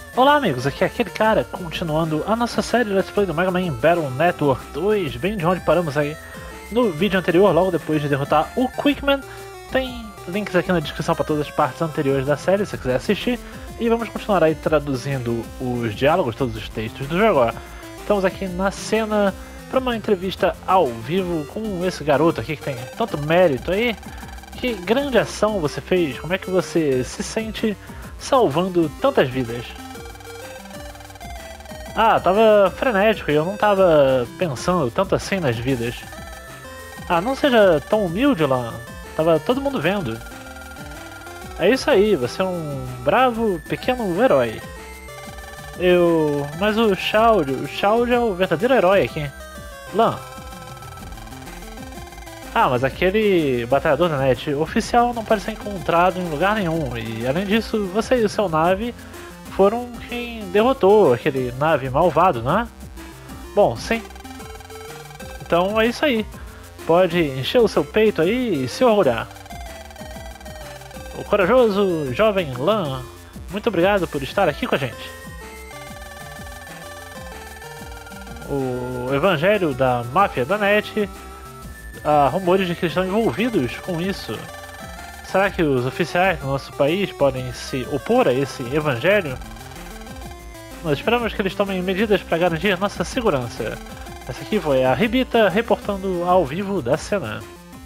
Olá amigos, aqui é aquele cara, continuando a nossa série Let's Play do Mega Man Battle Network 2, bem de onde paramos aí no vídeo anterior, logo depois de derrotar o Quickman. Tem links aqui na descrição para todas as partes anteriores da série, se você quiser assistir. E vamos continuar aí traduzindo os diálogos, todos os textos do jogo. Estamos aqui na cena para uma entrevista ao vivo com esse garoto aqui que tem tanto mérito aí. Que grande ação você fez, como é que você se sente salvando tantas vidas? Ah, tava frenético e eu não tava pensando tanto assim nas vidas. Ah, não seja tão humilde lá. Tava todo mundo vendo. É isso aí, você é um bravo, pequeno herói. Mas o Shaude é o verdadeiro herói aqui. Lan. Ah, mas aquele batalhador da net oficial não pode ser encontrado em lugar nenhum. E além disso, você e o seu nave foram quem derrotou aquele nave malvado, não é? Bom, sim. Então é isso aí. Pode encher o seu peito aí e se orgulhar. O corajoso jovem Lan, muito obrigado por estar aqui com a gente. O evangelho da máfia da net, há rumores de que estão envolvidos com isso. Será que os oficiais do nosso país podem se opor a esse evangelho? Nós esperamos que eles tomem medidas para garantir nossa segurança. Essa aqui foi a Ribita reportando ao vivo da cena.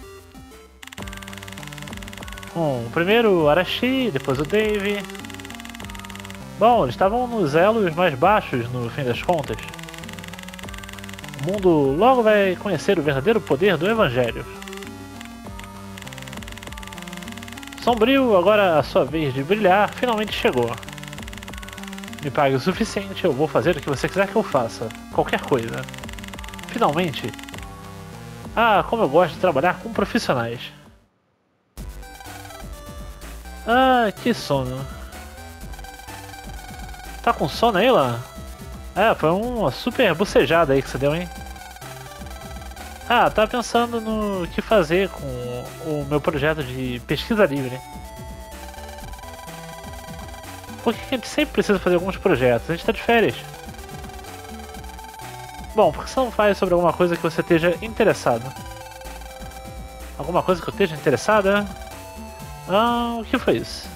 Bom, primeiro o Arashi, depois o Dave. Bom, eles estavam nos elos mais baixos no fim das contas. O mundo logo vai conhecer o verdadeiro poder do evangelho. Sombrio, agora a sua vez de brilhar finalmente chegou. Me pague o suficiente, eu vou fazer o que você quiser que eu faça. Qualquer coisa. Finalmente. Ah, como eu gosto de trabalhar com profissionais. Ah, que sono. Tá com sono aí, lá? É, foi uma super bocejada aí que você deu, hein? Ah, tava pensando no que fazer com o meu projeto de pesquisa livre. Por que a gente sempre precisa fazer alguns projetos? A gente tá de férias. Bom, por que você não faz sobre alguma coisa que você esteja interessado? Alguma coisa que eu esteja interessada? Ah, o que foi isso?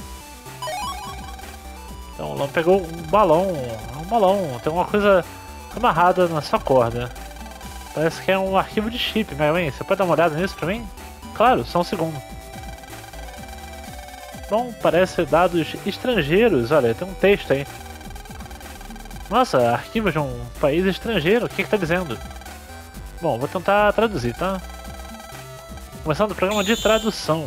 Então o Lan pegou um balão. Um balão, tem alguma coisa amarrada na sua corda. Parece que é um arquivo de chip, Mega Man. Você pode dar uma olhada nisso pra mim? Claro, só um segundo. Bom, parece dados estrangeiros. Olha, tem um texto aí. Nossa, arquivos de um país estrangeiro. O que tá dizendo? Bom, vou tentar traduzir, tá? Começando o programa de tradução.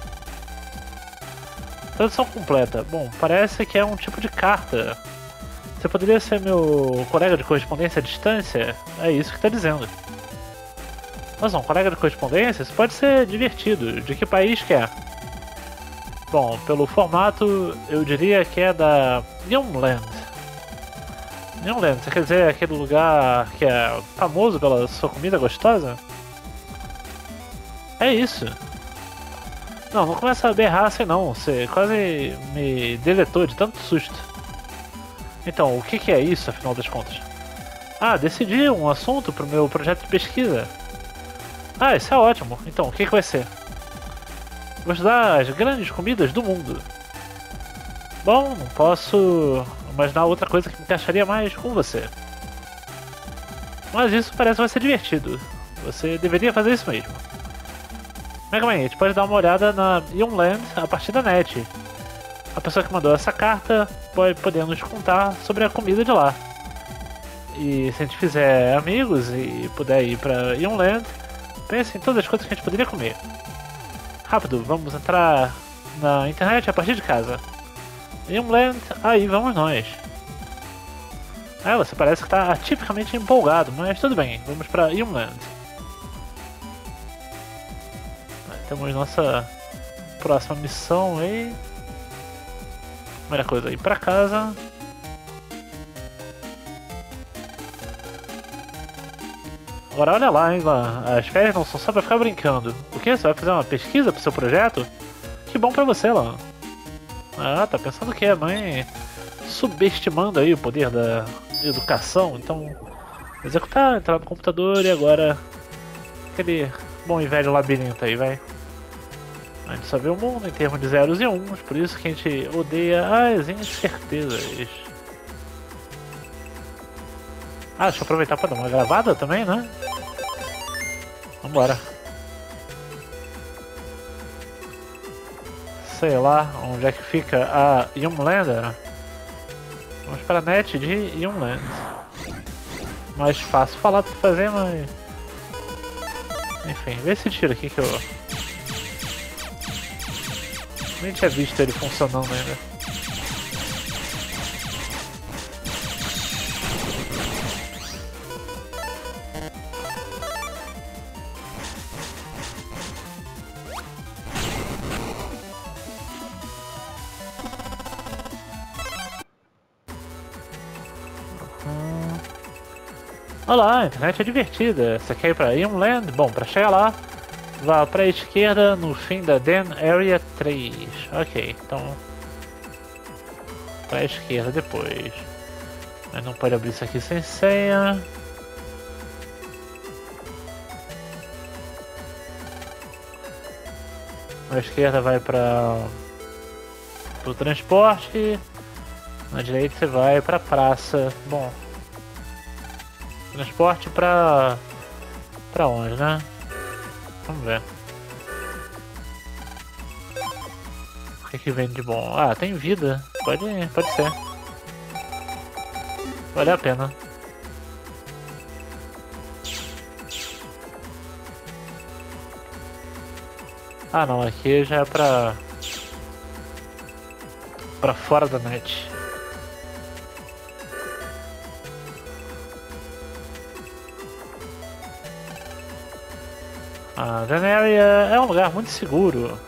Tradução completa. Bom, parece que é um tipo de carta. Você poderia ser meu colega de correspondência à distância? É isso que tá dizendo. Nossa, um colega de correspondência? Isso pode ser divertido. De que país que é? Bom, pelo formato, eu diria que é da Youngland. Youngland, você quer dizer aquele lugar que é famoso pela sua comida gostosa? É isso. Não, não começa a berrar assim não. Você quase me deletou de tanto susto. Então, o que é isso, afinal das contas? Ah, decidi um assunto para o meu projeto de pesquisa. Ah, isso é ótimo. Então, o que vai ser? Vou estudar as grandes comidas do mundo. Bom, não posso imaginar outra coisa que me encaixaria mais com você. Mas isso parece que vai ser divertido. Você deveria fazer isso mesmo. Mega Man, a gente pode dar uma olhada na Youngland a partir da net. A pessoa que mandou essa carta pode poder nos contar sobre a comida de lá. E se a gente fizer amigos e puder ir pra Youngland, pense em todas as coisas que a gente poderia comer. Rápido, vamos entrar na internet a partir de casa. Youngland, aí vamos nós. Ah, você parece que está atipicamente empolgado, mas tudo bem, vamos pra Youngland. Temos nossa próxima missão aí. Primeira coisa, ir pra casa. Agora olha lá, hein, Lan. As férias não são só pra ficar brincando. O que? Você vai fazer uma pesquisa pro seu projeto? Que bom pra você, Lan. Ah, tá pensando o que, mãe? subestimando aí o poder da educação, então executar, entrar no computador e agora aquele bom e velho labirinto aí, vai. A gente só vê o mundo em termos de zeros e uns, por isso que a gente odeia as incertezas. Ah, deixa eu aproveitar para dar uma gravada também, né? Vambora. Sei lá onde é que fica a Younglander. Vamos para a net de Youngland. Mais fácil falar do que fazer, mas... Enfim, vê esse tiro aqui que eu... Nem tinha visto ele funcionando ainda. Olá, a internet é divertida. Você quer ir pra Youngland? Bom, pra chegar lá, vá pra esquerda no fim da Den Area 3. Ok, então... Pra esquerda depois. Mas não pode abrir isso aqui sem senha. A esquerda vai para o transporte. Na direita você vai para a praça. Bom, transporte para onde, né? Vamos ver. O que vem de bom? Ah, tem vida. Pode ser. Vale a pena. Ah não, aqui já é pra fora da net. A Venéria é um lugar muito seguro.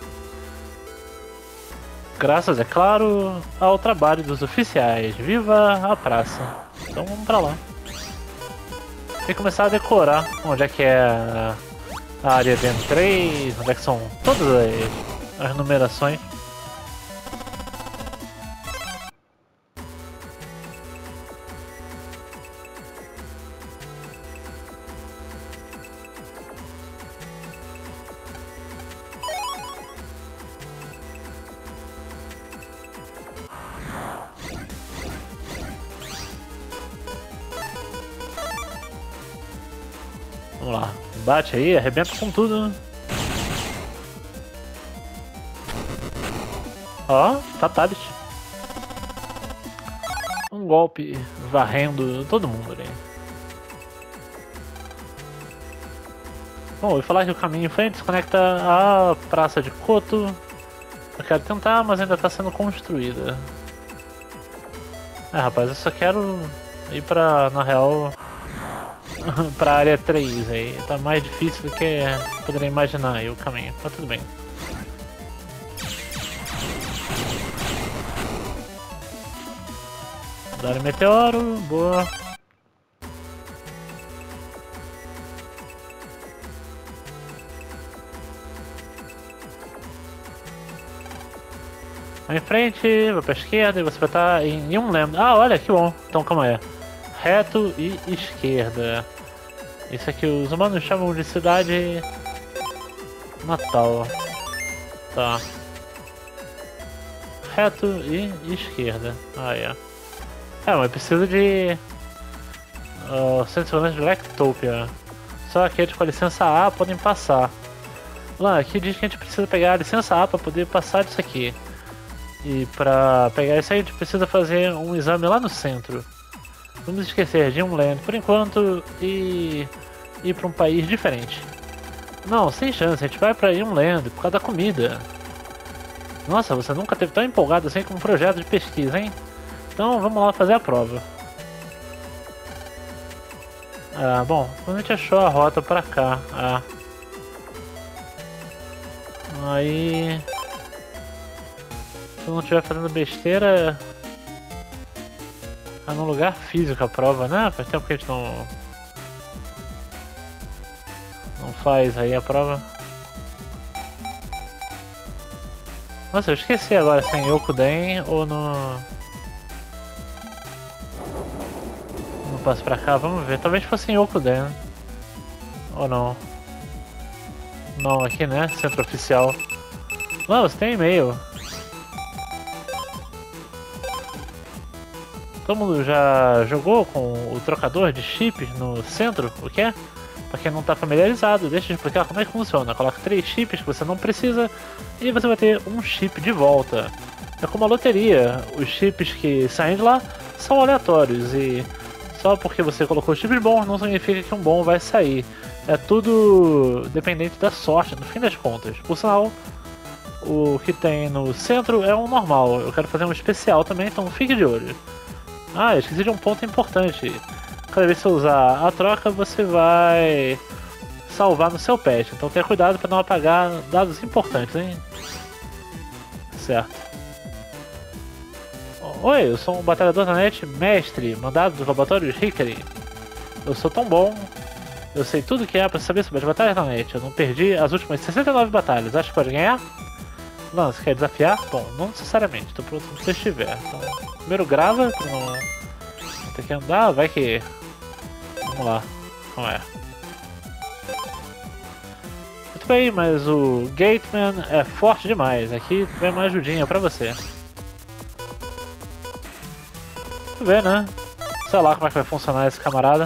Graças, é claro, ao trabalho dos oficiais. Viva a praça! Então vamos pra lá. Tem que começar a decorar onde é que é a área dentro 3, onde é que são todas as numerações. Vamos lá, bate aí, arrebenta com tudo. Ó, fatality. Um golpe varrendo todo mundo ali. Bom, eu vou falar que o caminho em frente se conecta à praça de Koto. Eu quero tentar, mas ainda está sendo construída. Rapaz, eu só quero ir pra, na real, pra área 3 aí. Tá mais difícil do que eu poderia imaginar aí o caminho, mas tudo bem. Dar meteoro, boa. Vai em frente, vai pra esquerda e você vai estar em um lembro. Ah, olha que bom. Então calma aí. Reto e esquerda. Isso aqui os humanos chamam de cidade natal. Tá. Reto e esquerda. Ah, é. Mas precisa de... centro de Lectopia. Só aqueles com a licença A podem passar. Lá, aqui diz que a gente precisa pegar a licença A para poder passar disso aqui. E para pegar isso aí a gente precisa fazer um exame lá no centro. Vamos esquecer de Youngland por enquanto e ir para um país diferente. Não, sem chance, a gente vai para Youngland por causa da comida. Nossa, você nunca esteve tão empolgado assim com um projeto de pesquisa, hein? Então vamos lá fazer a prova. Ah, bom, a gente achou a rota para cá. Ah. Aí... Se eu não estiver fazendo besteira... É num lugar físico a prova, né? Faz tempo que a gente não faz aí a prova. Nossa, eu esqueci agora se é em Yokuden ou no passo pra cá, vamos ver. Talvez fosse em Okuden. Ou não? Não, aqui né? Centro oficial. Não, você tem e-mail. Todo mundo já jogou com o trocador de chips no centro? O que é? Pra quem não tá familiarizado, deixa eu explicar como é que funciona. Coloca 3 chips que você não precisa e você vai ter um chip de volta. É como a loteria, os chips que saem de lá são aleatórios e só porque você colocou chips bons não significa que um bom vai sair. É tudo dependente da sorte, no fim das contas. Por sinal, o que tem no centro é um normal. Eu quero fazer um especial também, então fique de olho. Ah, esqueci de um ponto importante. Cada vez que você usar a troca, você vai salvar no seu patch. Então tenha cuidado para não apagar dados importantes, hein? Certo. Oi, eu sou um batalhador da net, mestre, mandado dos laboratórios Hickory. Eu sou tão bom. Eu sei tudo que há para saber sobre as batalhas da net. Eu não perdi as últimas 69 batalhas. Acho que pode ganhar? Não, você quer desafiar? Bom, não necessariamente. Estou pronto quando você estiver. Então, primeiro grava para não ter que andar. Vai que... Vamos lá. Não é. Muito bem, mas o Gateman é forte demais. Aqui vem uma ajudinha pra você. Vamos ver, né? Sei lá como é que vai funcionar esse camarada.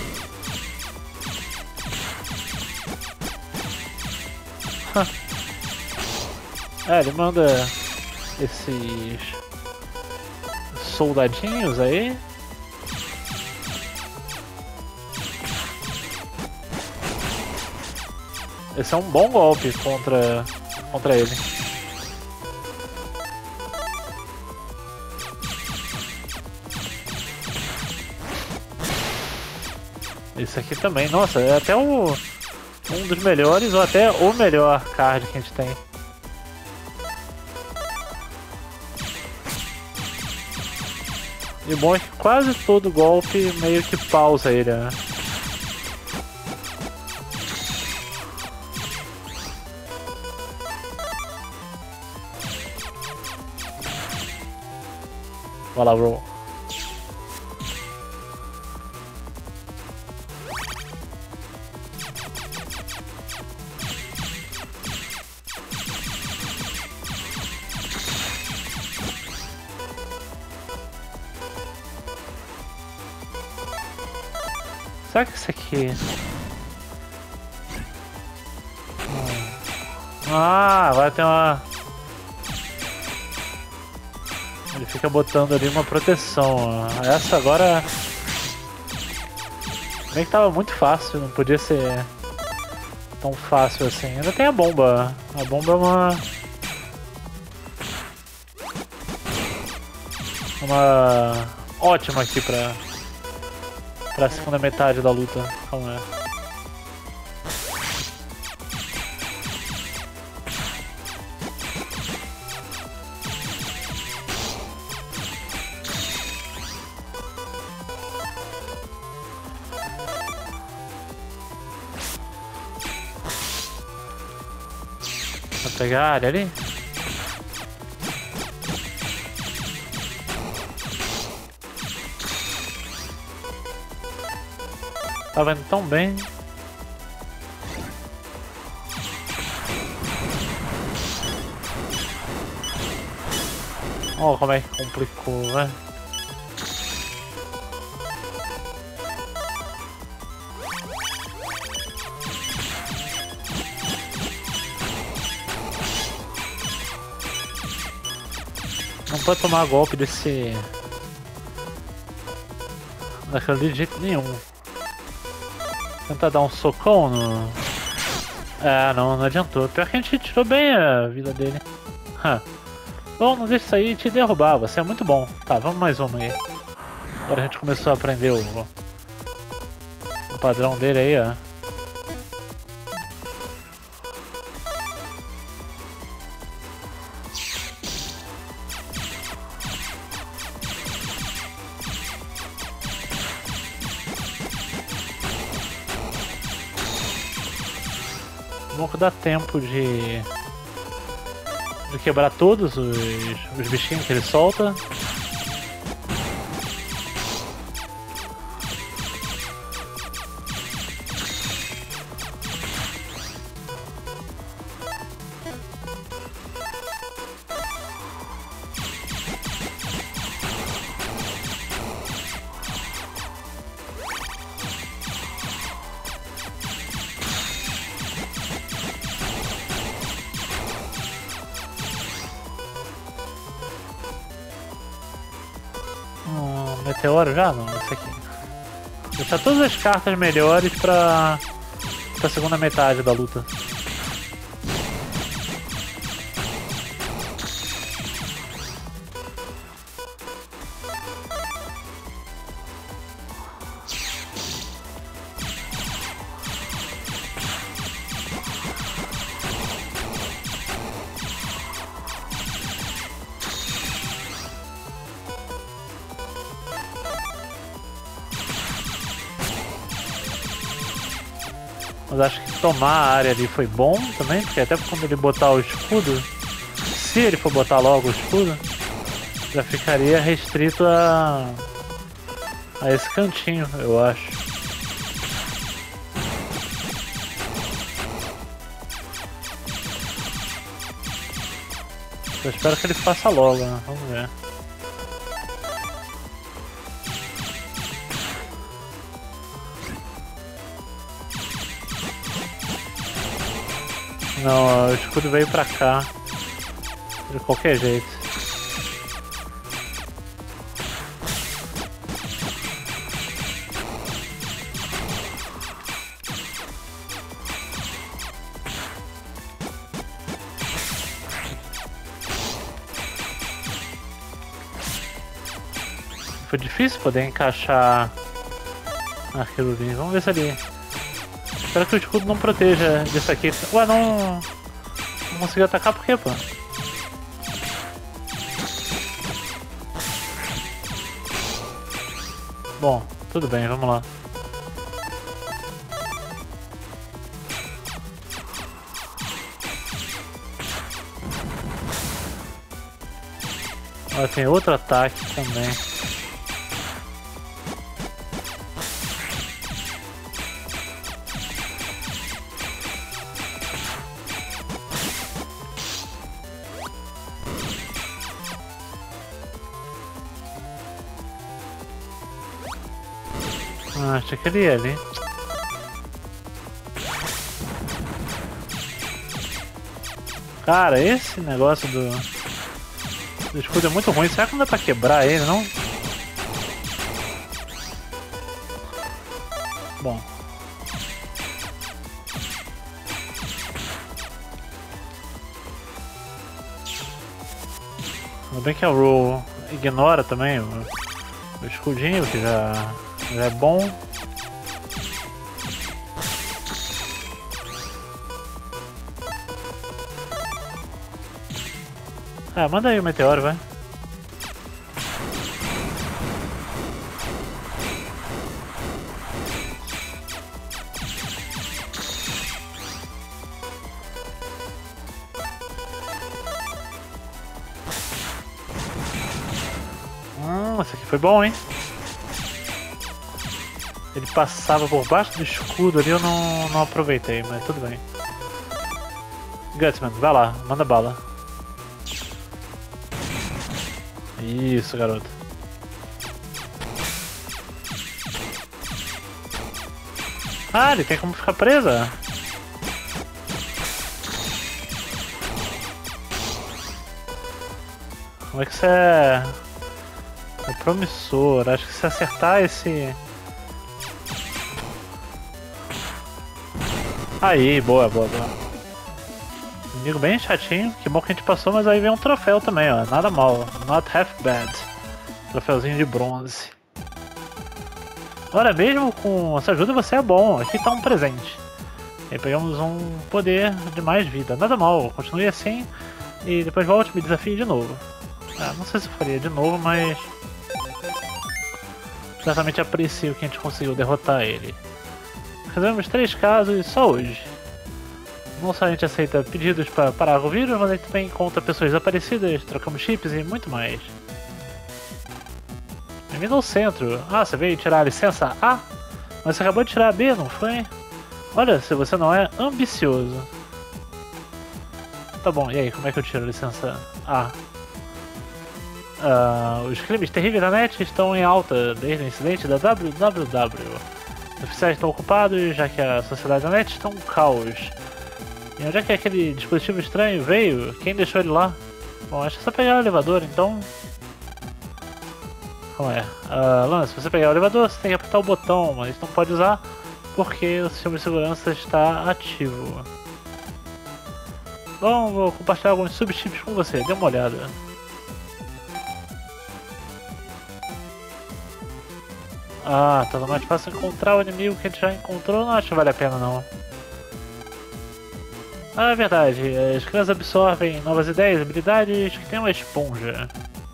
É, ele manda esses soldadinhos aí. Esse é um bom golpe contra ele. Esse aqui também, nossa, é até um dos melhores ou até o melhor card que a gente tem. E o bom é que quase todo golpe meio que pausa ele, né? Vai lá, bro. Será que isso aqui... Ah, vai ter uma... Ele fica botando ali uma proteção, ó. Essa agora... Bem que tava muito fácil, não podia ser tão fácil assim. Ainda tem a bomba. A bomba é uma ótima aqui pra segunda metade da luta. Calma aí. Vou pegar a área ali. Tava indo tão bem. Olha como é que complicou, né? Não pode tomar golpe desse... daquele ali de jeito nenhum. Tentar dar um socão no... É, não adiantou. Pior que a gente tirou bem a vida dele. Bom, não deixa isso aí te derrubar, você é muito bom. Tá, vamos mais uma aí. Agora a gente começou a aprender o padrão dele aí, ó. Bom que dá tempo de quebrar todos os bichinhos que ele solta. Meteoro já? Não, esse aqui. Deixar todas as cartas melhores pra segunda metade da luta. Mas acho que tomar a área ali foi bom também, porque até quando ele botar o escudo, se ele for botar logo o escudo, já ficaria restrito a esse cantinho, eu acho. Eu espero que ele faça logo, né? Vamos ver. Não, o escudo veio pra cá. De qualquer jeito. Foi difícil poder encaixar aquilo ali. Vamos ver se ele... Espero que o escudo não proteja disso aqui. Ué, não consegui atacar por quê, pô? Bom, tudo bem, vamos lá. Olha, tem outro ataque também. Ah, achei que ele ia ali. Cara, esse negócio do escudo é muito ruim. Será que não dá pra quebrar ele, não? Bom. Ainda bem que a Roll ignora também o escudinho, que já é bom. Ah, manda aí o meteoro, vai. Esse aqui foi bom, hein? Ele passava por baixo do escudo ali, eu não aproveitei, mas tudo bem. Gutsman, vai lá, manda bala. Isso, garoto. Ah, ele tem como ficar presa? Como é que você é promissor? Acho que se acertar esse... Aí, boa. Inimigo bem chatinho, que bom que a gente passou, mas aí vem um troféu também, ó. Nada mal, not half bad. Troféuzinho de bronze. Agora mesmo com essa ajuda você é bom, aqui tá um presente. Aí pegamos um poder de mais vida, nada mal, continue assim e depois volte e me desafie de novo. Ah, não sei se eu faria de novo, mas... certamente aprecio que a gente conseguiu derrotar ele. Resolvemos 3 casos só hoje. Não só a gente aceita pedidos para parar o vírus, mas a gente também encontra pessoas desaparecidas, trocamos chips e muito mais. Bem-vindo ao centro. Ah, você veio tirar a licença A? Mas você acabou de tirar a B, não foi? Olha, se você não é ambicioso. Tá bom, e aí, como é que eu tiro a licença A? Os crimes terríveis da net estão em alta desde o incidente da WWW. Os oficiais estão ocupados, já que a sociedade da net está um caos. E onde é que aquele dispositivo estranho veio? Quem deixou ele lá? Bom, acho que é só pegar o elevador, então... Como é? Lance, se você pegar o elevador, você tem que apertar o botão, mas não pode usar porque o sistema de segurança está ativo. Bom, vou compartilhar alguns subchips com você, dê uma olhada. Ah, tá mais fácil encontrar o inimigo que a gente já encontrou, não acho que vale a pena não. Ah, é verdade, as crianças absorvem novas ideias e habilidades que tem uma esponja.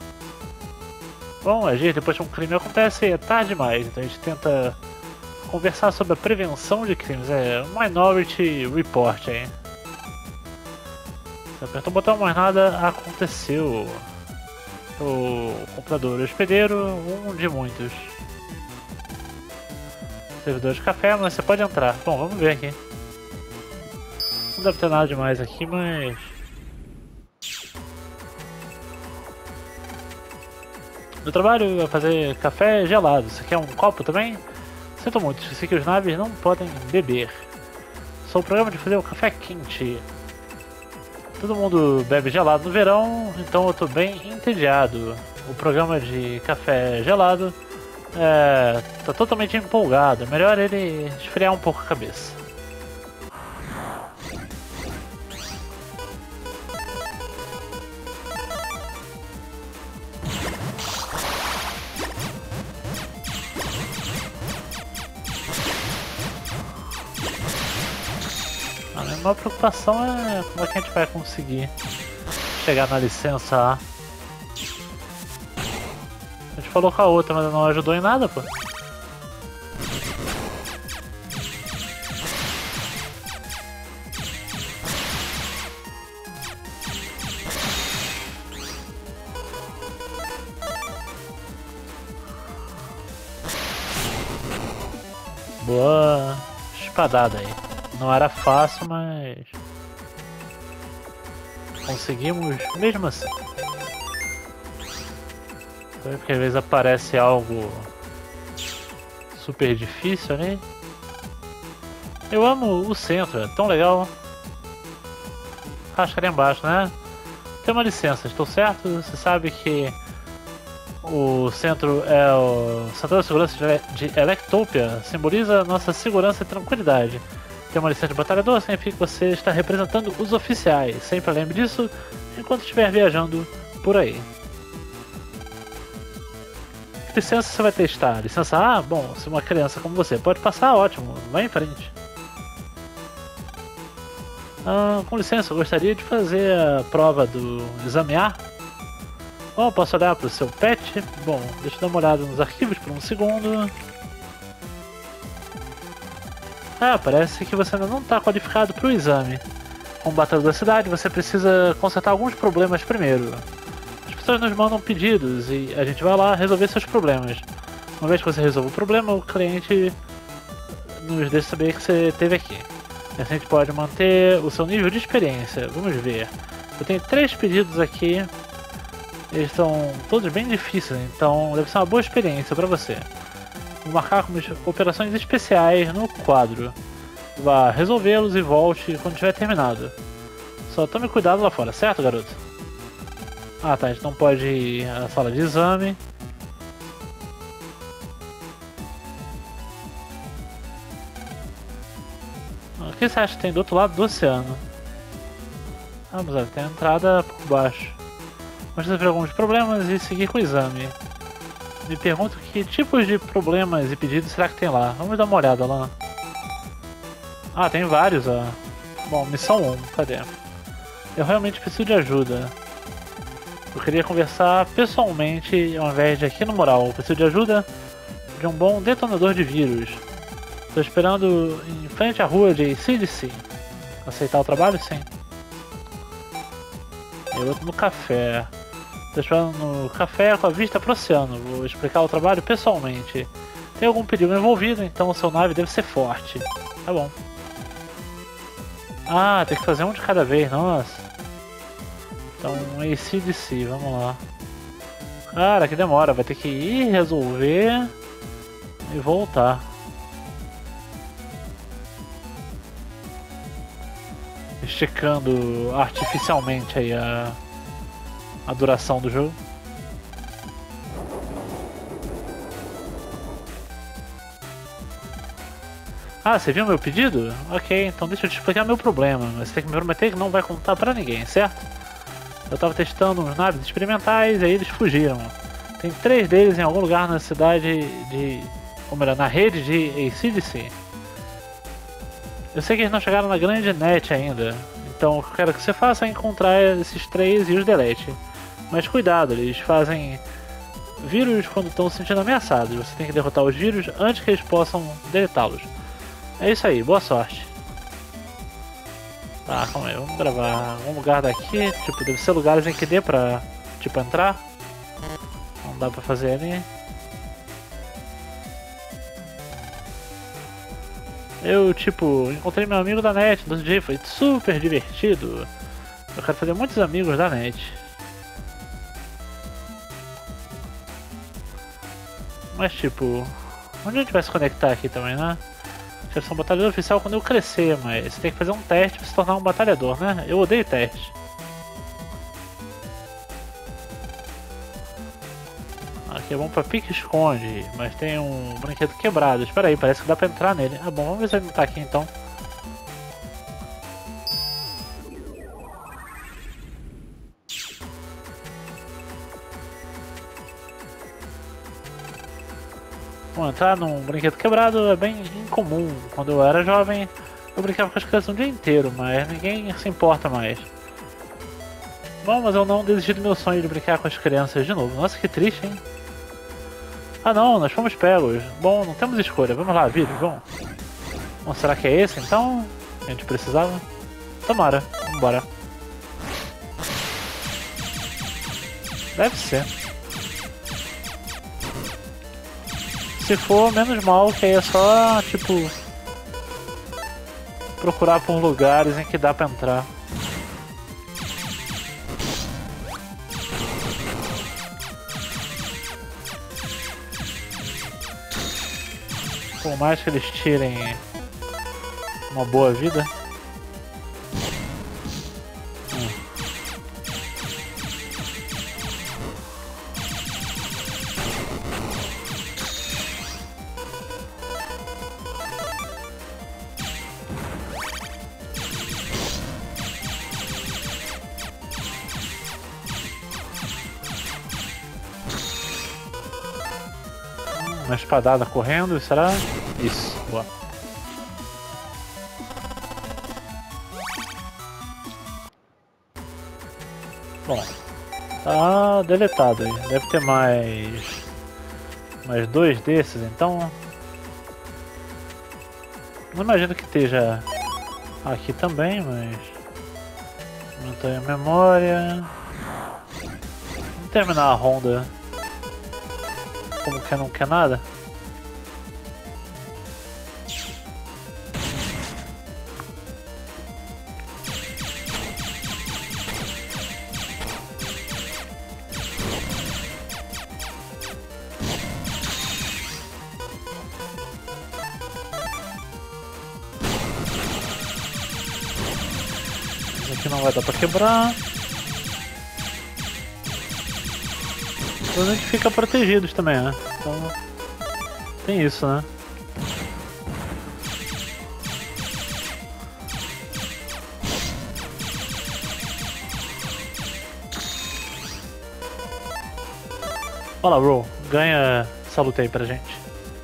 Bom, agir depois que um crime acontece é tarde demais, então a gente tenta conversar sobre a prevenção de crimes, é Minority Report, hein? Você apertou o botão, mas nada aconteceu. O computador hospedeiro, um de muitos. Servidor de café, mas você pode entrar. Bom, vamos ver aqui. Não deve ter nada demais aqui, mas... Meu trabalho é fazer café gelado. Você quer um copo também? Sinto muito, esqueci que os naves não podem beber. Sou o programa de fazer o café quente. Todo mundo bebe gelado no verão, então eu tô bem entediado. O programa de café gelado tá totalmente empolgado. Melhor ele esfriar um pouco a cabeça. A minha maior preocupação é como é que a gente vai conseguir chegar na licença A. A gente falou com a outra, mas não ajudou em nada, pô. Boa espadada aí. Não era fácil, mas conseguimos mesmo assim. Porque às vezes aparece algo super difícil, né? Eu amo o centro, é tão legal. Acho que ali embaixo, né? Tem uma licença, estou certo? Você sabe que o centro é o Central de Segurança de Electopia, simboliza nossa segurança e tranquilidade. Ter uma licença de batalhador significa que você está representando os oficiais. Sempre lembre disso enquanto estiver viajando por aí. Que licença você vai testar? Licença A? Bom, se uma criança como você pode passar, ótimo. Vai em frente. Com licença, eu gostaria de fazer a prova do exame A. Bom, posso olhar para o seu pet? Bom, deixa eu dar uma olhada nos arquivos por um segundo. Parece que você ainda não está qualificado para o exame. Como batalhador da cidade, você precisa consertar alguns problemas primeiro. As pessoas nos mandam pedidos e a gente vai lá resolver seus problemas. Uma vez que você resolve o problema, o cliente nos deixa saber que você esteve aqui. Assim a gente pode manter o seu nível de experiência. Vamos ver. Eu tenho 3 pedidos aqui. Eles estão todos bem difíceis, então deve ser uma boa experiência para você. Vou marcar como operações especiais no quadro. Vá resolvê-los e volte quando tiver terminado. Só tome cuidado lá fora, certo, garoto? Tá, a gente não pode ir à sala de exame. O que você acha que tem do outro lado do oceano? Vamos lá, tem a entrada por baixo. Vamos resolver alguns problemas e seguir com o exame. Me pergunto que tipos de problemas e pedidos será que tem lá. Vamos dar uma olhada lá. Tem vários, ó. Bom, missão 1, cadê? Eu realmente preciso de ajuda. Eu queria conversar pessoalmente ao invés de aqui no mural. Eu preciso de ajuda de um bom detonador de vírus. Estou esperando em frente à rua de CDC. Aceitar o trabalho? Sim. Eu outro no café. Estou esperando no café com a vista pro oceano. Vou explicar o trabalho pessoalmente. Tem algum perigo envolvido, então o seu nave deve ser forte. Tá bom. Tem que fazer um de cada vez, nossa. Então, ACDC, vamos lá. Cara, que demora, vai ter que ir resolver e voltar. Esticando artificialmente aí a duração do jogo. Ah, você viu meu pedido? Ok, então deixa eu te explicar meu problema. Mas você tem que me prometer que não vai contar pra ninguém, certo? Eu tava testando uns naves experimentais e aí eles fugiram. Tem 3 deles em algum lugar na cidade de... ou melhor, na rede de AC/DC. Eu sei que eles não chegaram na grande net ainda. Então o que eu quero que você faça é encontrar esses 3 e os delete. Mas cuidado, eles fazem vírus quando estão se sentindo ameaçados. Você tem que derrotar os vírus antes que eles possam deletá-los. É isso aí, boa sorte. Tá, calma aí, vamos gravar um lugar daqui. Tipo, deve ser lugares em que dê pra, tipo, entrar. Não dá pra fazer ali. Eu, tipo, encontrei meu amigo da net no outro dia, foi super divertido. Eu quero fazer muitos amigos da net. Mas, tipo, onde a gente vai se conectar aqui também, né? Quero ser um batalhador oficial quando eu crescer, mas você tem que fazer um teste pra se tornar um batalhador, né? Eu odeio teste. Aqui é bom pra pique-esconde, mas tem um brinquedo quebrado. Espera aí, parece que dá pra entrar nele. Ah, bom, vamos ver se ele não tá aqui então. Bom, entrar num brinquedo quebrado é bem incomum. Quando eu era jovem, eu brincava com as crianças o dia inteiro, mas ninguém se importa mais. Bom, mas eu não desisti do meu sonho de brincar com as crianças de novo. Nossa, que triste, hein? Ah não, nós fomos pegos. Bom, não temos escolha. Vamos lá, vírus, vamos. Bom, será que é esse então? A gente precisava? Tomara, vambora. Deve ser. Se for, menos mal, que aí é só, tipo... procurar por lugares em que dá pra entrar. Por mais que eles tirem uma boa vida. Uma espadada correndo, será? Isso, boa. Bom, tá deletado aí. Deve ter mais 2 desses, então. Não imagino que esteja aqui também, mas não tenho memória. Vamos terminar a ronda. Como que não quer nada? Isso aqui não vai dar pra quebrar. A gente fica protegidos também, né? Então tem isso, né? Olha lá, bro, ganha essa luta aí pra gente.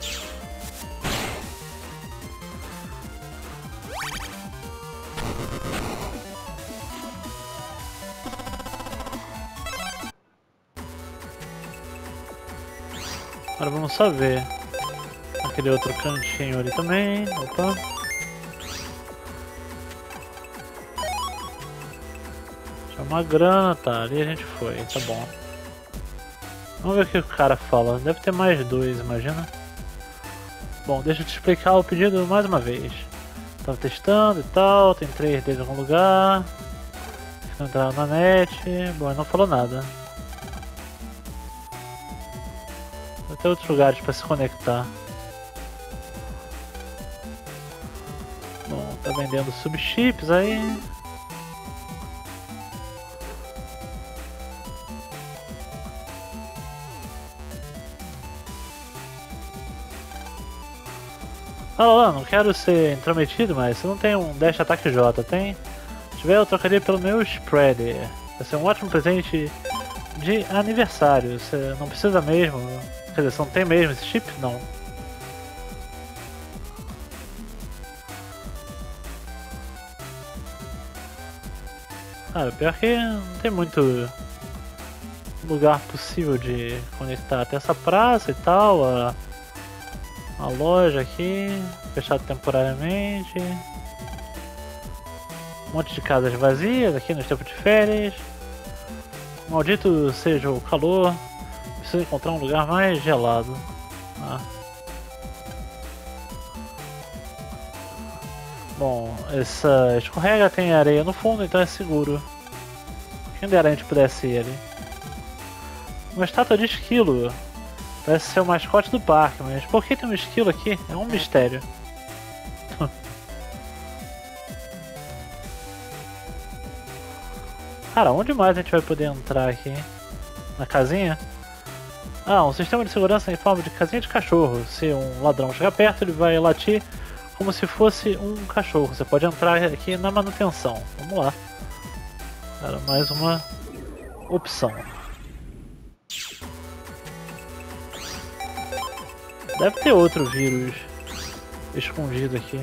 Agora vamos só ver aquele outro cantinho ali também. Opa. Tinha uma grana, tá? Ali a gente foi, tá bom. Vamos ver o que o cara fala. Deve ter mais 2, imagina. Bom, deixa eu te explicar o pedido mais uma vez. Tava testando e tal, tem 3 deles em algum lugar. Entrar na net. Bom, não falou nada. Vai ter outros lugares para se conectar. Bom, tá vendendo subchips aí. Ah, não quero ser intrometido, mas você não tem um dash ataque J, tem? Se tiver, eu trocaria pelo meu spread. Vai ser um ótimo presente de aniversário. Você não precisa mesmo. Quer dizer, você não tem mesmo esse chip? Não. Cara, pior que não tem muito lugar possível de conectar. Tem essa praça e tal, a loja aqui, fechada temporariamente. Um monte de casas vazias aqui nos tempos de férias. Maldito seja o calor. Preciso encontrar um lugar mais gelado. Bom, essa escorrega tem areia no fundo, então é seguro. Quem dera a gente pudesse ir ali. Uma estátua de esquilo. Parece ser o mascote do parque, mas por que tem um esquilo aqui? É um mistério. Cara, onde mais a gente vai poder entrar aqui? Na casinha? Ah, um sistema de segurança em forma de casinha de cachorro. Se um ladrão chegar perto, ele vai latir como se fosse um cachorro. Você pode entrar aqui na manutenção. Vamos lá. Era mais uma opção. Deve ter outro vírus escondido aqui.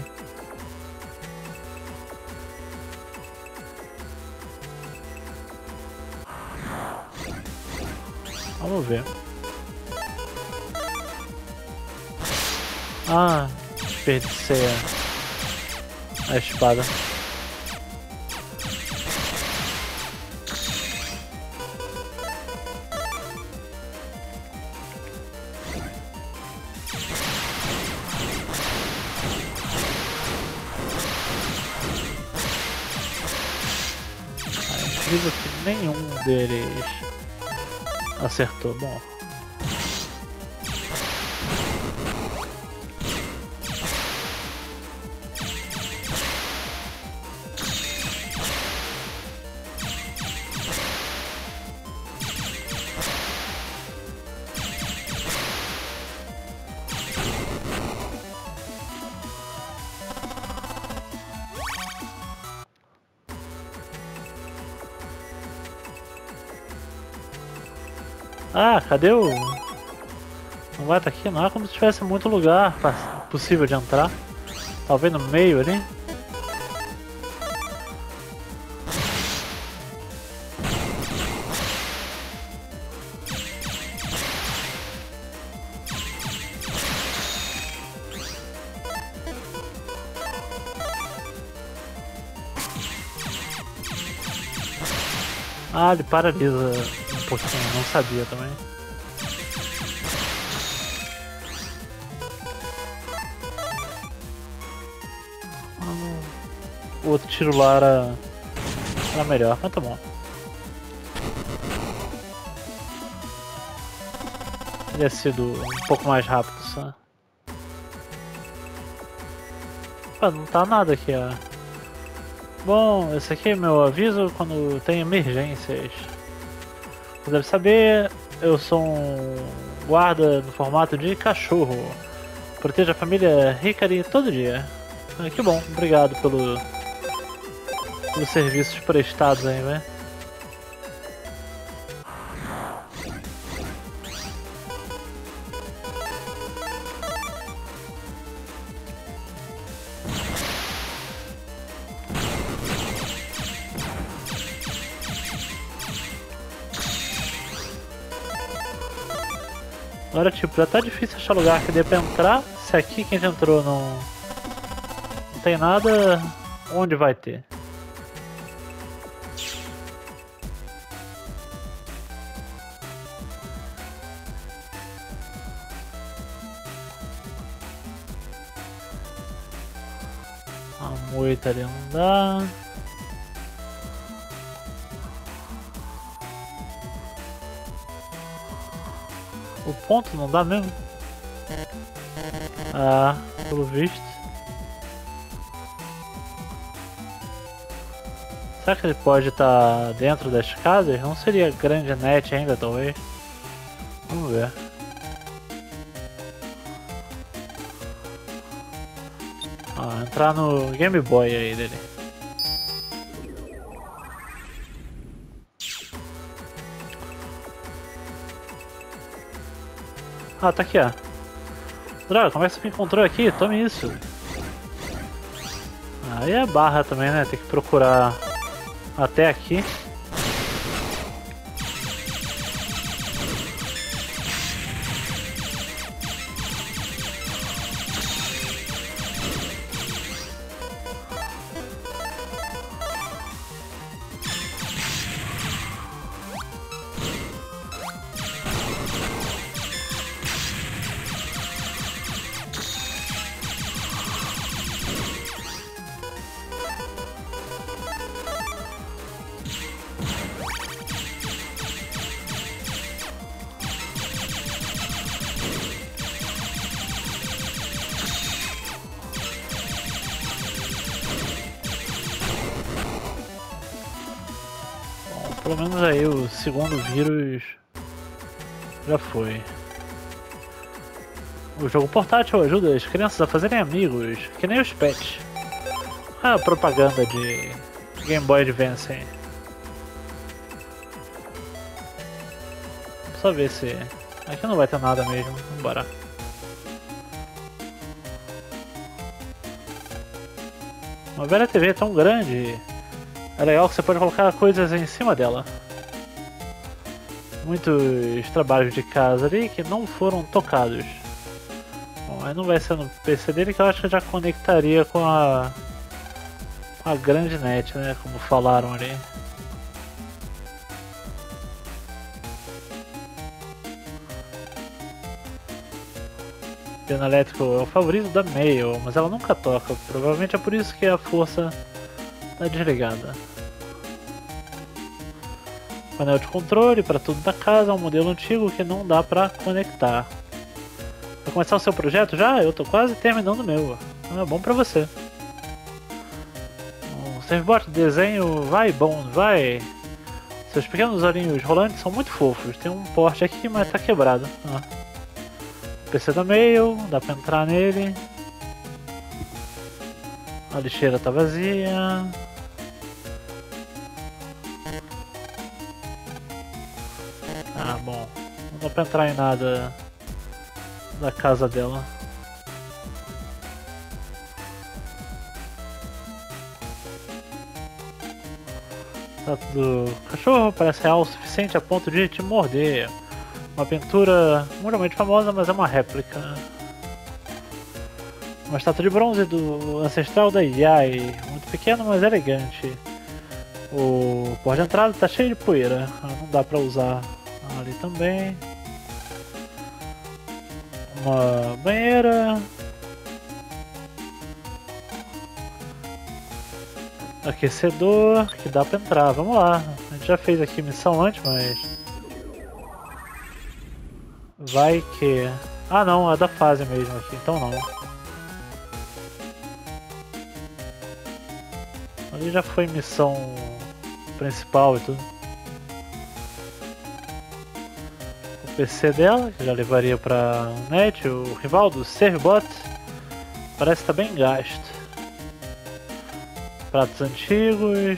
Vamos ver. Ah, desperdicei a espada. É incrível que nenhum deles acertou. Bom. Ah, cadê o... Não vai estar aqui? Não é como se tivesse muito lugar possível de entrar. Talvez no meio ali. Ah, ele paralisa um pouquinho, não sabia também. O outro tiro lá era melhor, mas tá bom. Teria sido um pouco mais rápido só. Ah, não tá nada aqui, ó. Bom, esse aqui é meu aviso quando tem emergências. Você deve saber, eu sou um guarda no formato de cachorro. Proteja a família Hikari todo dia. Ah, que bom, obrigado pelos serviços prestados aí, né? Agora, tipo, já tá difícil achar lugar que dê pra entrar. Se aqui que a gente entrou não tem nada, onde vai ter? A moita ali não dá. O ponto não dá mesmo? Ah, pelo visto. Será que ele pode estar dentro das casas? Não seria grande net ainda, talvez. Vamos ver. Ah, entrar no Game Boy aí dele. Ah, tá aqui, ó. Droga, como é que você me encontrou aqui? Tome isso. Aí é barra também, né? Tem que procurar até aqui. Pelo menos aí o segundo vírus já foi. O jogo portátil ajuda as crianças a fazerem amigos, que nem os pets. A propaganda de Game Boy Advance, hein? Só ver se... Aqui não vai ter nada mesmo, vambora. Uma velha TV tão grande, é legal que você pode colocar coisas em cima dela. Muitos trabalhos de casa ali que não foram tocados. Bom, aí não vai ser no PC dele, que eu acho que eu já conectaria com a grande net, né, como falaram ali. Piano elétrico é o favorito da Mail, mas ela nunca toca, provavelmente é por isso que a força está desligada. Painel de controle para tudo da casa, é um modelo antigo que não dá para conectar. Vai começar o seu projeto já? Eu tô quase terminando o meu. É bom para você. O Servbot de desenho vai bom, vai. Seus pequenos olhinhos rolantes são muito fofos. Tem um porte aqui, mas tá quebrado. PC da Mail, dá pra entrar nele. A lixeira tá vazia. Ah, bom. Não dá pra entrar em nada da casa dela. Do cachorro parece real o suficiente a ponto de te morder. Uma pintura mundialmente famosa, mas é uma réplica. Uma estátua de bronze do ancestral da Yai, muito pequeno, mas elegante. O porta de entrada está cheio de poeira, não dá para usar ali também. Uma banheira. Aquecedor, que dá para entrar, vamos lá. A gente já fez aqui missão antes, mas... Vai que... Ah não, é da fase mesmo aqui, então não. Ali já foi missão principal e tudo. O PC dela, que já levaria pra net, o rival do Servbot, parece estar bem gasto. Pratos antigos.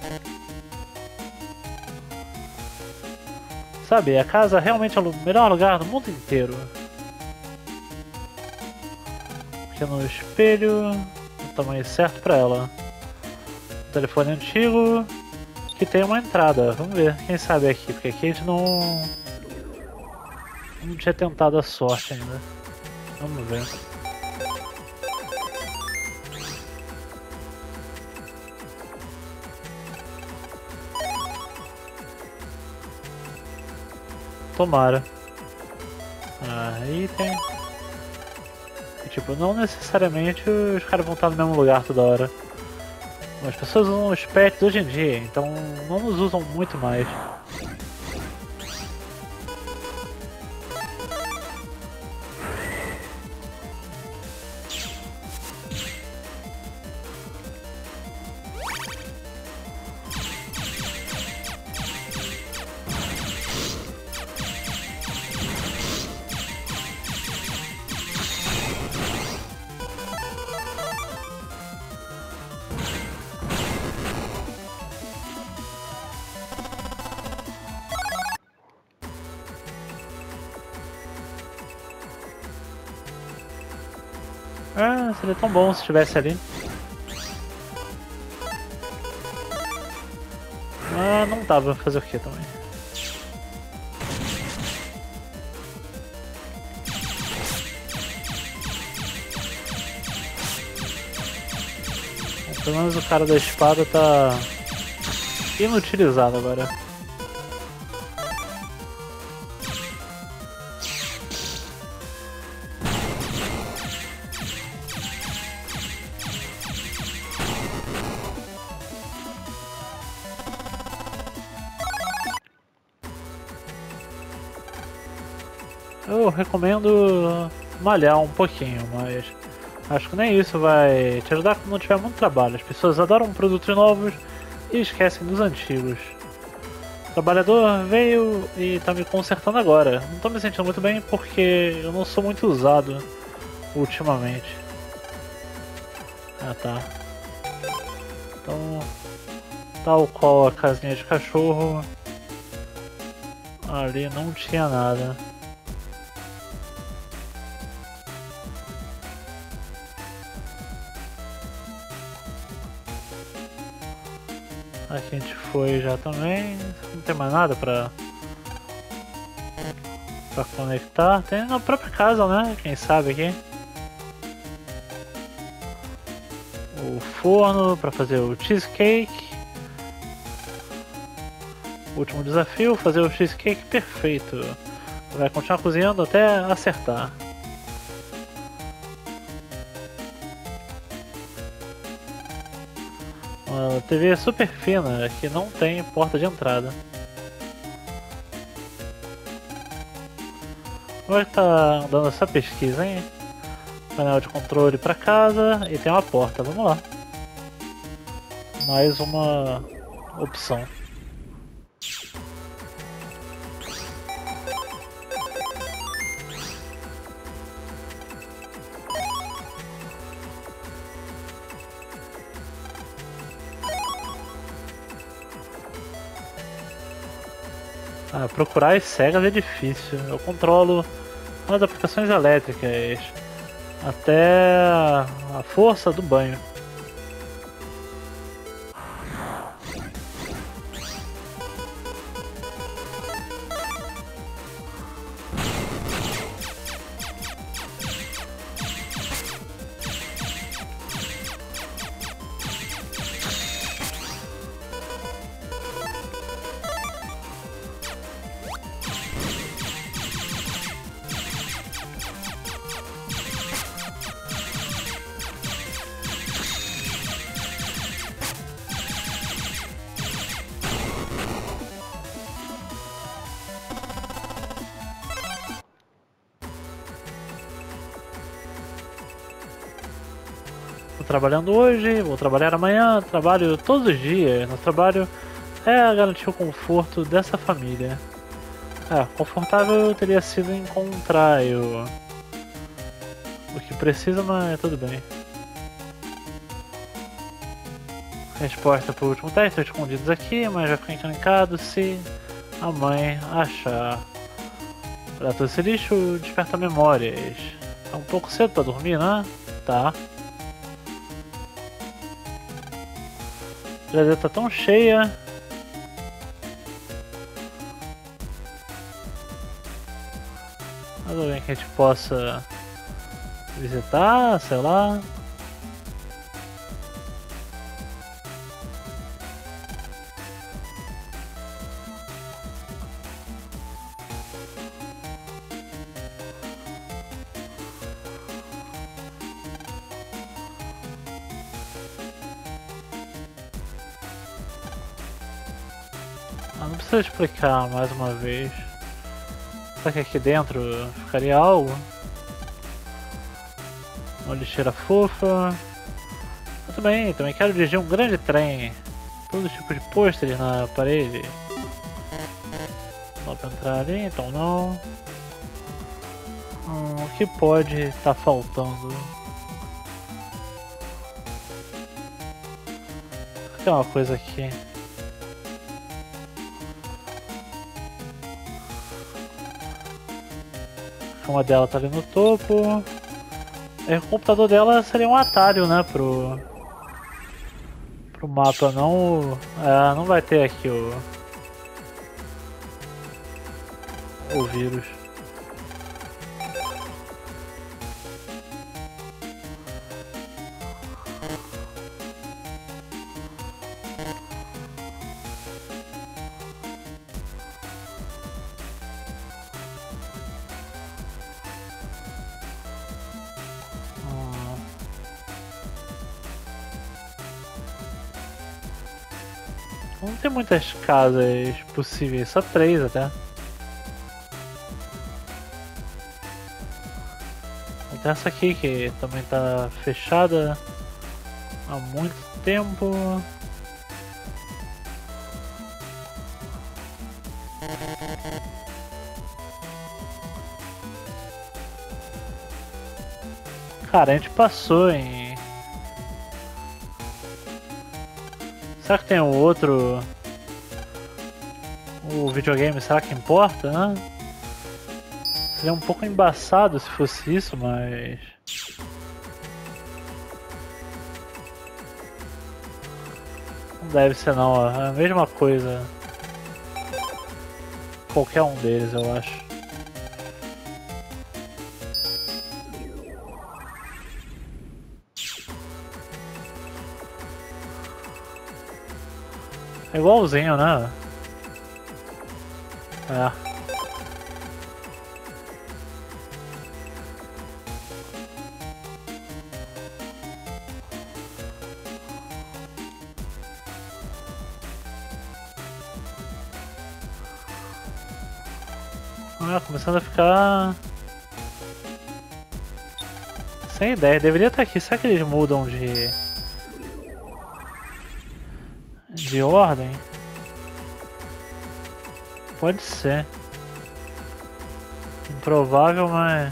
Sabe, a casa realmente é o melhor lugar do mundo inteiro. Pequeno espelho, o tamanho certo pra ela. Telefone antigo que tem uma entrada. Vamos ver, quem sabe aqui, porque aqui a gente não tinha tentado a sorte ainda. Vamos ver. Tomara. Aí tem. Tipo, não necessariamente os caras vão estar no mesmo lugar toda hora. As pessoas usam os pets hoje em dia, então não nos usam muito mais. Ah, seria tão bom se estivesse ali. Ah, não tava. Fazer o que também? Pelo menos o cara da espada tá inutilizado agora. Eu recomendo malhar um pouquinho, mas acho que nem isso vai te ajudar quando não tiver muito trabalho. As pessoas adoram produtos novos e esquecem dos antigos. O trabalhador veio e tá me consertando agora. Não tô me sentindo muito bem porque eu não sou muito usado ultimamente. Ah, tá. Então, tal qual a casinha de cachorro, ali não tinha nada. Aqui a gente foi já também. Não tem mais nada pra conectar. Tem na própria casa, né? Quem sabe aqui. O forno pra fazer o cheesecake. Último desafio, fazer o cheesecake perfeito. Vai continuar cozinhando até acertar. Uma TV super fina que não tem porta de entrada. Agora tá dando essa pesquisa, hein? Painel de controle para casa e tem uma porta, vamos lá. Mais uma opção. Ah, procurar as cegas é difícil. Eu controlo as aplicações elétricas até a força do banho. Tô trabalhando hoje, vou trabalhar amanhã, trabalho todos os dias. Nosso trabalho é garantir o conforto dessa família. Confortável teria sido encontrar o que precisa, mas tudo bem. Resposta pro último teste, estão escondidos aqui, mas vai ficar encrencado se a mãe achar. Pra todo esse lixo, desperta memórias. Tá um pouco cedo pra dormir, né? Tá. A geladeira tá tão cheia. Mais alguém que a gente possa visitar, sei lá. Não precisa explicar mais uma vez. Será que aqui dentro ficaria algo? Uma lixeira fofa. Eu também quero dirigir um grande trem. Todo tipo de pôsteres na parede. Não dá pra entrar ali, então não. O que pode estar faltando? Tem uma coisa aqui. A cama dela tá ali no topo. O computador dela seria um atalho, né, pro mapa, não... não vai ter aqui o vírus. Não tem muitas casas possíveis, só 3 até. Tem essa aqui que também tá fechada há muito tempo. Cara, a gente passou em... Será que tem um outro... O videogame, será que importa, né? Seria um pouco embaçado se fosse isso, mas... Não deve ser não, ó. É a mesma coisa. Qualquer um deles, eu acho. É igualzinho, né? É. Começando a ficar... sem ideia, deveria estar aqui. Será que eles mudam de ordem? Pode ser. Improvável, mas...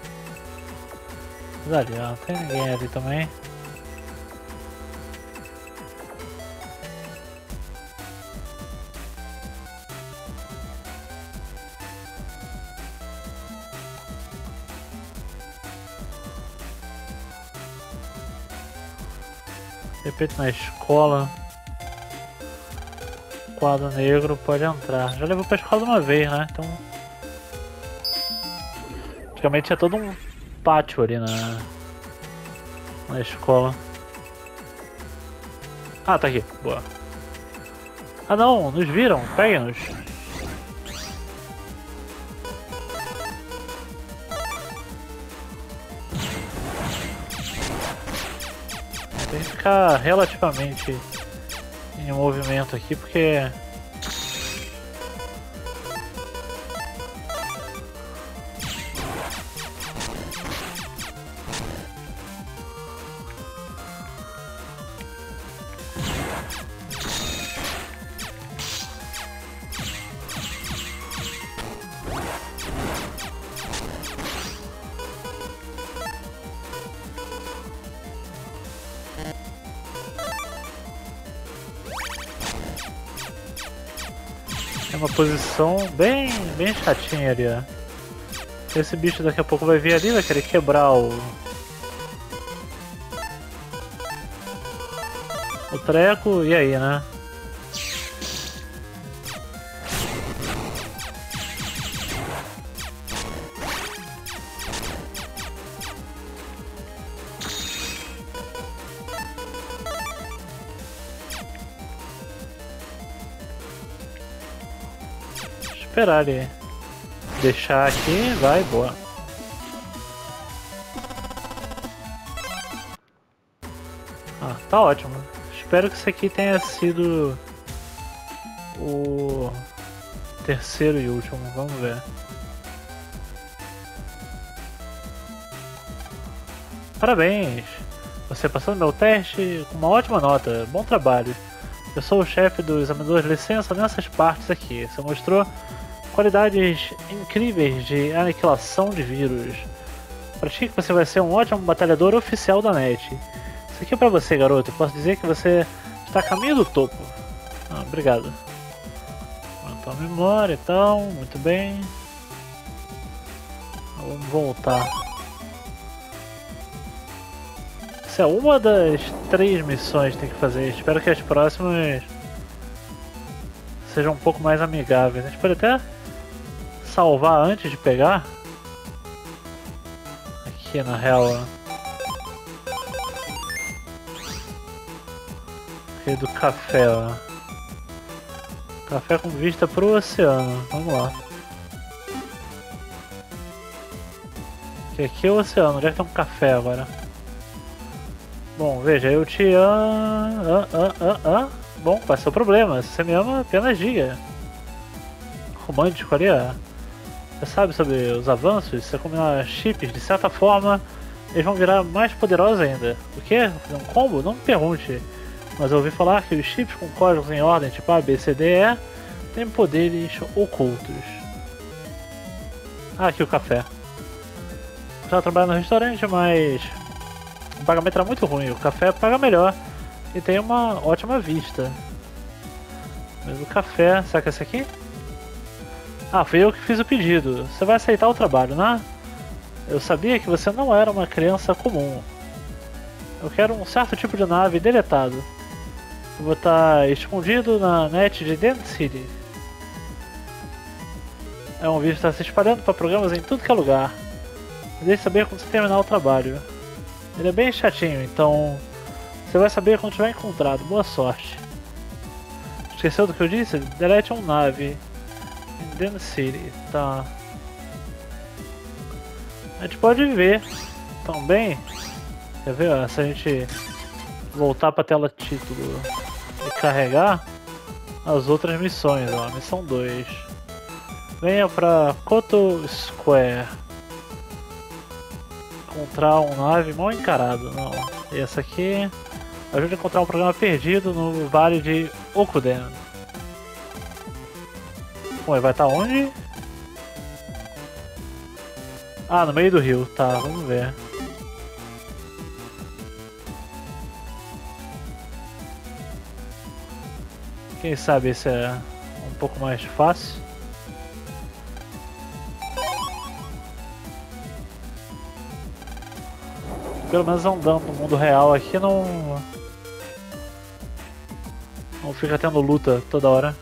ali, ó, não tem ninguém ali também. De repente na escola, quadro negro pode entrar. Já levou pra escola uma vez, né? Então... Praticamente é todo um pátio ali na escola. Ah, tá aqui. Boa. Ah não, nos viram. Peguem-nos. Tem que ficar relativamente em movimento aqui, porque... é uma posição bem chatinha ali, ó. Esse bicho daqui a pouco vai vir ali, vai querer quebrar o treco, e aí, né? Esperar ele deixar aqui, vai, boa. Ah, tá ótimo. Espero que isso aqui tenha sido o terceiro e último, vamos ver. Parabéns! Você passou no meu teste com uma ótima nota, bom trabalho. Eu sou o chefe dos examinadores de licença nessas partes aqui. Você mostrou qualidades incríveis de aniquilação de vírus. Pratique que você vai ser um ótimo batalhador oficial da NET. Isso aqui é pra você, garoto. Eu posso dizer que você está a caminho do topo. Ah, obrigado. Aumentou a memória e tal, muito bem. Vamos voltar. Essa é uma das 3 missões que tem que fazer. Espero que as próximas sejam um pouco mais amigáveis. A gente pode até salvar antes de pegar. Aqui na real. Aqui do café, ó. Café com vista pro oceano. Vamos lá. Aqui é o oceano. Onde é que tem um café agora? Bom, veja, eu te amo. Bom, qual é o seu problema? Se você me ama, apenas diga. Romântico ali, ó. Você sabe sobre os avanços? Se você combinar chips, de certa forma, eles vão virar mais poderosos ainda. O quê? Um combo? Não me pergunte. Mas eu ouvi falar que os chips com códigos em ordem, tipo A, B, C, D, E, têm poderes ocultos. Ah, aqui o café. Eu já trabalho no restaurante, mas o pagamento era muito ruim. O café paga melhor e tem uma ótima vista. Mas o café, será que é esse aqui? Ah, fui eu que fiz o pedido. Você vai aceitar o trabalho, né? Eu sabia que você não era uma criança comum. Eu quero um certo tipo de nave deletado. Eu vou estar escondido na net de Dent City. É um vídeo que está se espalhando para programas em tudo que é lugar. Me deixe saber quando você terminar o trabalho. Ele é bem chatinho, então você vai saber quando tiver encontrado. Boa sorte. Esqueceu do que eu disse? Delete um nave em Dent City. Tá. A gente pode ver também. Quer ver? Ó, se a gente voltar para a tela título e carregar as outras missões, ó, missão 2. Venha para Koto Square. Encontrar um nave mal encarado. Não, essa aqui ajuda a encontrar um programa perdido no vale de Okuden. Ué, vai estar onde? Ah, no meio do rio, tá, vamos ver. Quem sabe esse é um pouco mais fácil. Pelo menos andando no mundo real aqui não fica tendo luta toda hora.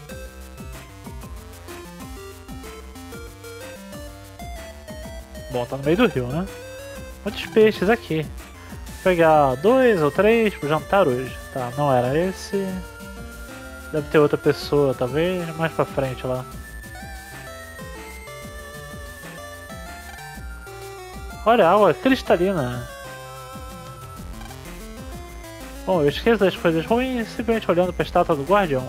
Bom, tá no meio do rio, né? Muitos peixes aqui. Vou pegar 2 ou 3 pro jantar hoje. Tá, não era esse. Deve ter outra pessoa, talvez mais pra frente lá. Olha, água cristalina. Bom, eu esqueço das coisas ruins simplesmente olhando pra estátua do guardião.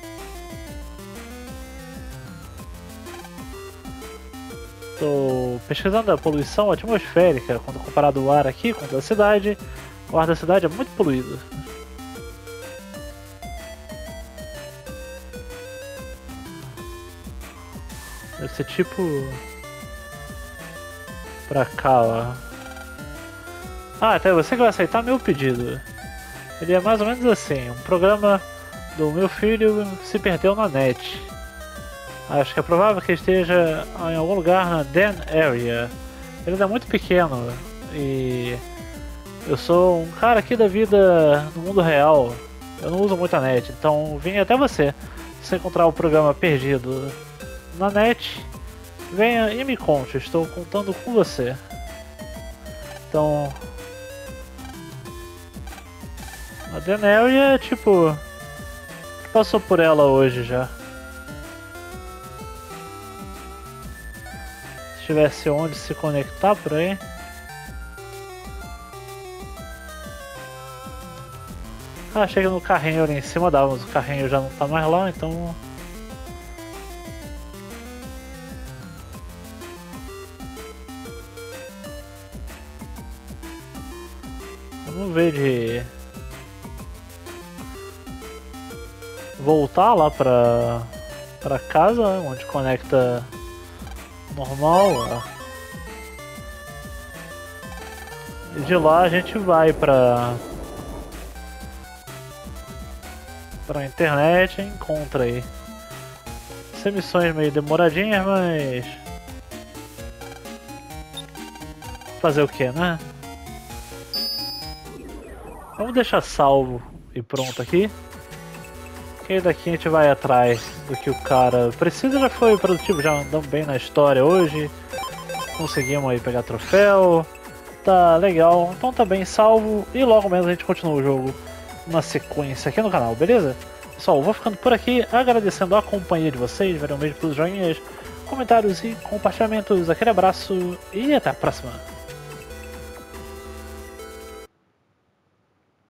Tô pesquisando a poluição atmosférica quando comparado o ar aqui com o da cidade. O ar da cidade é muito poluído. Deve ser tipo pra cá, ó. Ah, até você que vai aceitar meu pedido. Ele é mais ou menos assim, um programa do meu filho se perdeu na net. Acho que é provável que esteja em algum lugar na Den Area. Ele é muito pequeno e eu sou um cara aqui da vida no mundo real. Eu não uso muito a net, então vim até você. Se encontrar o programa perdido na net, venha e me conte, estou contando com você. Então, a Den Area, tipo, passou por ela hoje já. Se tivesse onde se conectar por aí. Ah, chega no carrinho ali em cima dava, mas o carrinho já não tá mais lá, então. Vamos ver de voltar lá pra casa, onde conecta normal, ó. E de lá a gente vai pra internet e encontra aí. São missões meio demoradinhas, mas fazer o que, né? Vamos deixar salvo e pronto aqui. Que daqui a gente vai atrás do que o cara precisa. Já foi produtivo, já andamos bem na história hoje. Conseguimos aí pegar troféu. Tá legal, então tá bem salvo. E logo menos a gente continua o jogo na sequência aqui no canal, beleza? Pessoal, vou ficando por aqui, agradecendo a companhia de vocês. Valeu mesmo pelos joinhas, comentários e compartilhamentos. Aquele abraço e até a próxima.